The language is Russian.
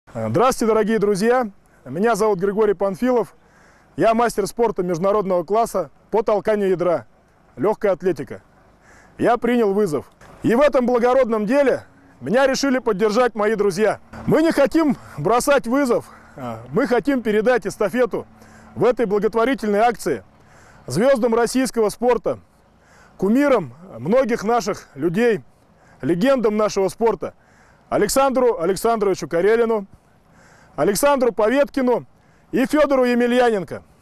Здравствуйте, дорогие друзья! Меня зовут Григорий Панфилов. Я мастер спорта международного класса по толканию ядра, легкая атлетика. Я принял вызов. И в этом благородном деле меня решили поддержать мои друзья. Мы не хотим бросать вызов, мы хотим передать эстафету в этой благотворительной акции звездам российского спорта, кумирам многих наших людей, легендам нашего спорта: Александру Александровичу Карелину, Александру Поветкину и Федору Емельяненко.